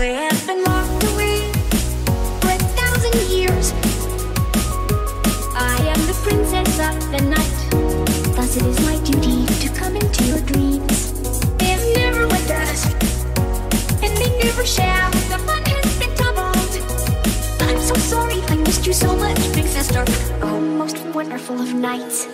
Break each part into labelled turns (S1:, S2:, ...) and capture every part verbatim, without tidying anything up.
S1: I have been locked away for a thousand years. I am the princess of the night, thus it is my duty to come into your dreams. They have never went us, and they never shall. The fun has been doubled. I'm so sorry I missed you so much, Princess Dark. Oh, most wonderful of nights.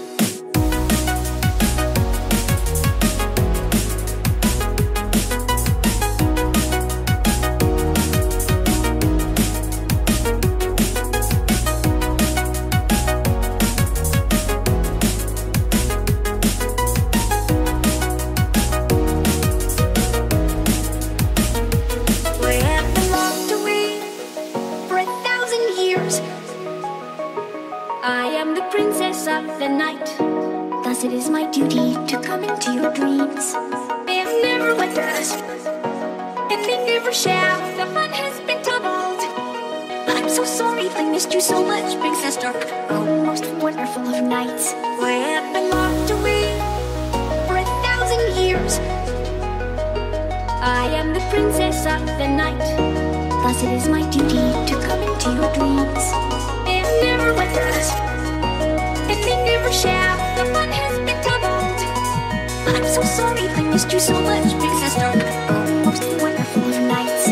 S1: Of the night, thus it is my duty to come into your dreams. They have never went us, and they never shall. The fun has been doubled. I'm so sorry I missed you so much, Princess Dark. Oh, most wonderful of nights. I have been locked away for a thousand years. I am the princess of the night, thus it is my duty to come into your dreams. They have never went us, and they never shall. The fun has been doubled. I'm so sorry I missed you so much, Princess Dark. Oh, most wonderful of nights.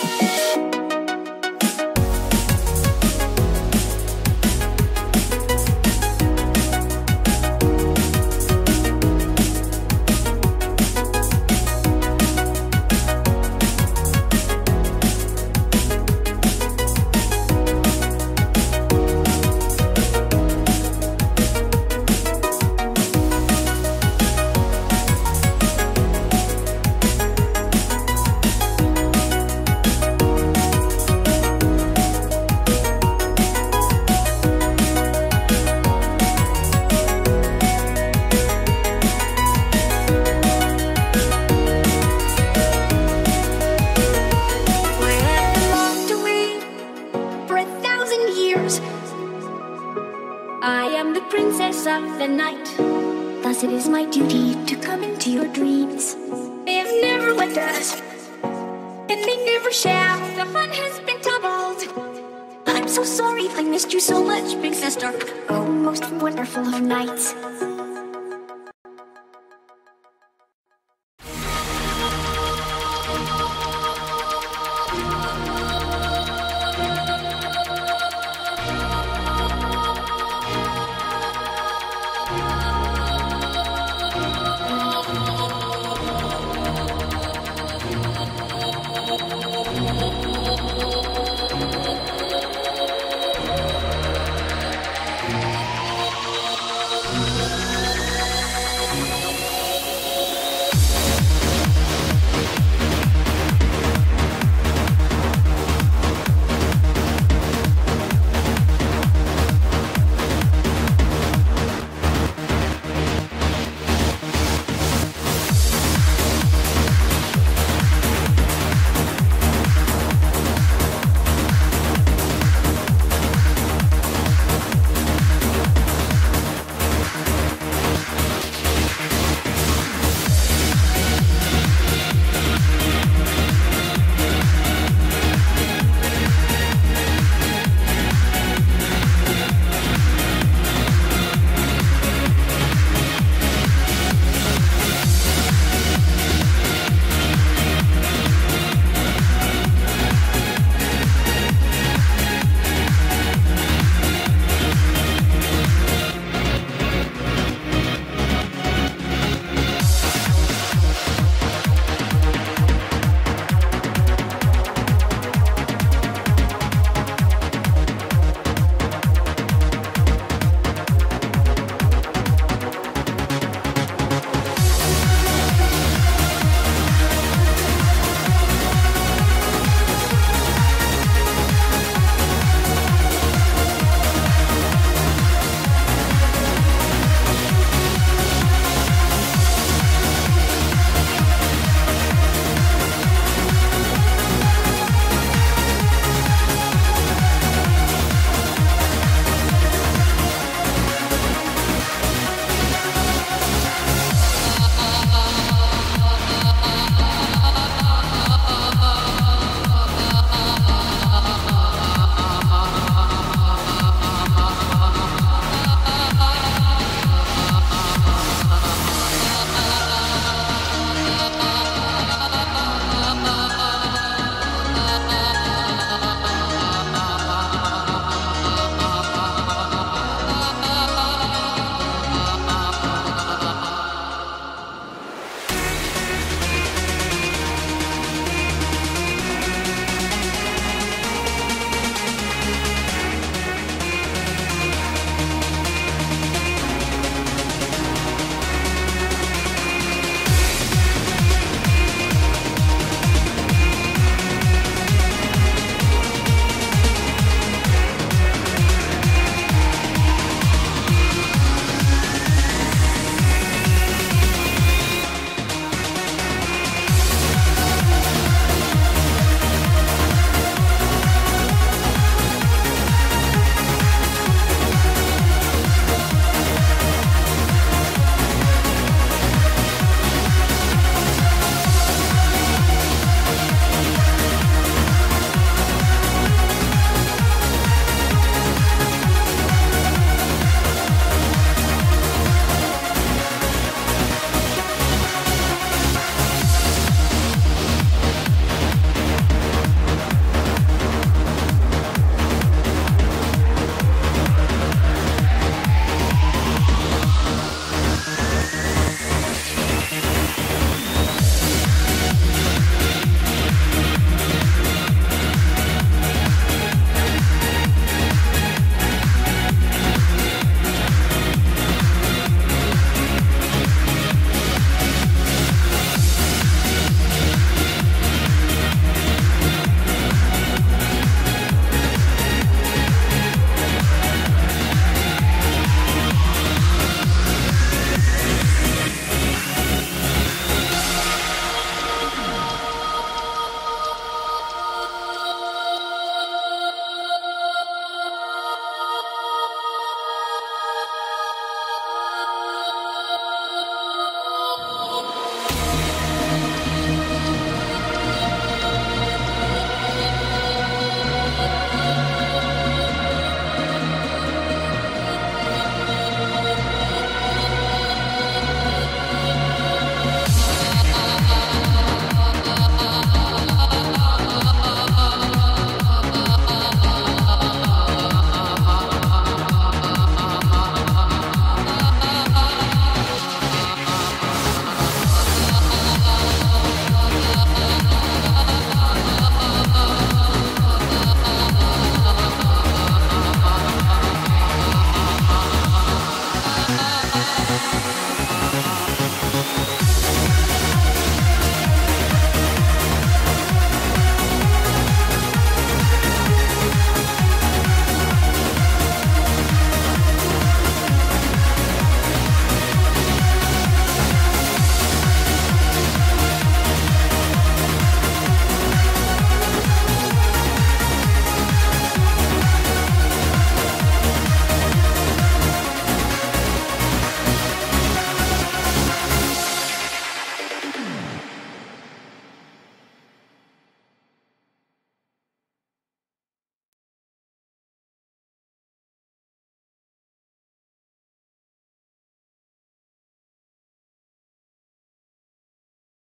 S1: Of the night, thus it is my duty to come into your dreams. They have never went us, and they never shall. The fun has been doubled. I'm so sorry I missed you so much, Princess Dark. Oh, most wonderful of nights.